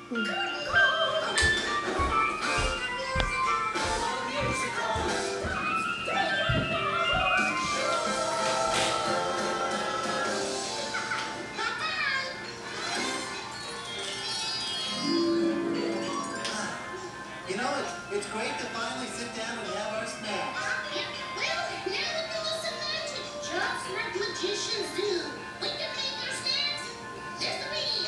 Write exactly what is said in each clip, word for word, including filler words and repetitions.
You know, it's, it's great to finally sit down and have our snack. Yeah, well, now we can do some magic. Just like magicians do. We can make our snacks. There's the bee.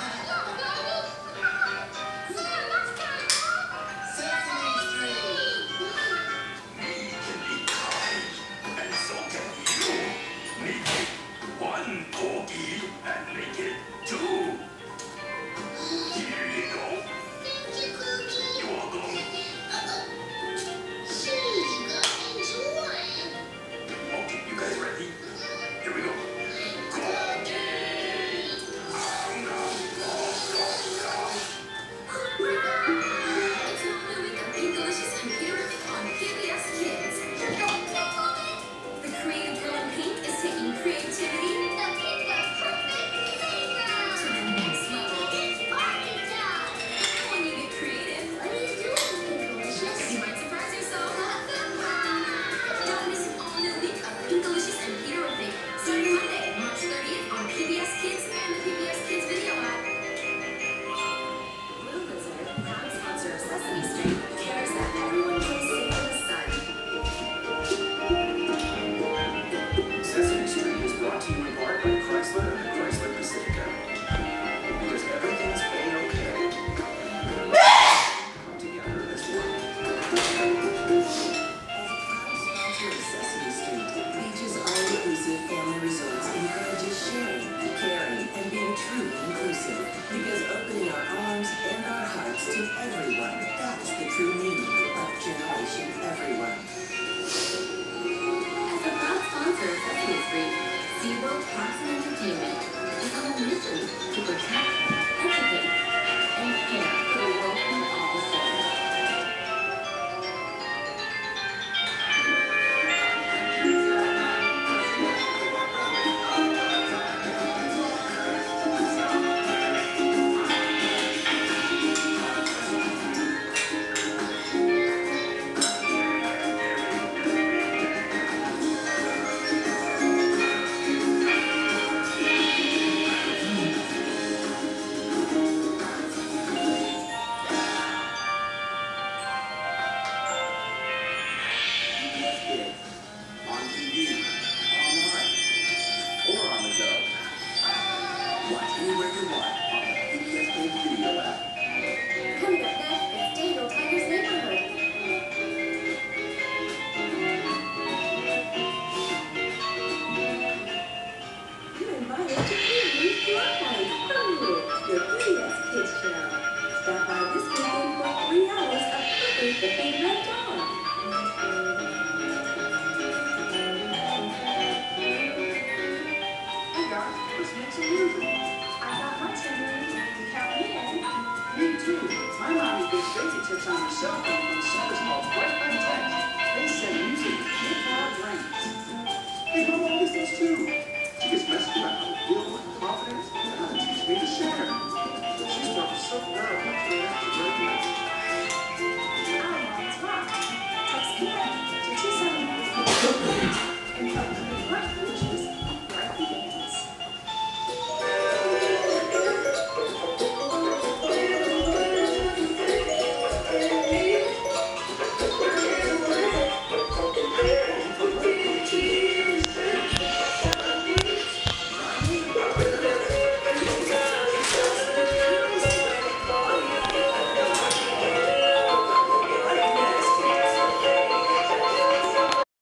Sesame Street. Me can be kind, and so can you. Me take one cookie and make it two. Here you go. Thank you, Cookie. You're welcome. Here you go. Enjoy. Okay, you guys ready? Here we go. It's a new week of Being Delicious and Beautiful on P B S Kids. The creative girl in pink is taking creativity The pizza perfect flavor. to the next level. It's party time. When you get creative, What are you doing, Pink Delicious? you might surprise yourself. Don't miss an all-new week of Being Delicious and Beautiful starting Monday, March thirtieth on P B S Kids and the P B S Kids video app. Blue Lizard, proud sponsor of Sesame Street, cares that everyone feels safe in the sun. Sesame Street is brought to you in part by Chrysler and the Chrysler Pacifica. Because everything's A-OK. Come together as one. As a proud sponsor of Sesame Street, Beach's all-inclusive family resorts encourages sharing, caring, and being truly inclusive. Because opening our arms and our hearts to everyone, that's the true meaning of Generation Everyone. As a proud sponsor of Sesame Street, SeaWorld Parks and Entertainment is on a mission to protect, educate, and care for the world we all serve. On T V, online, or on the go. Watch anywhere you want on the P B S Kids video app. Coming up next, it's Daniel Tiger's Neighborhood. You're invited to Pee-wee's Live, Hollywood, your P B S Kids channel. Stop by this weekend for three hours of Clippers the Big Red Dog. Hey guys, let's make some music. I got my ten minutes. Count me in. Me too. My mommy gives baby tips on her cell phone when the song is called Bright by Text. They send music to kids while it rains. Hey, my mom does this too. She gets messages about how to feel with confidence and how to teach me to share. She's worked so well.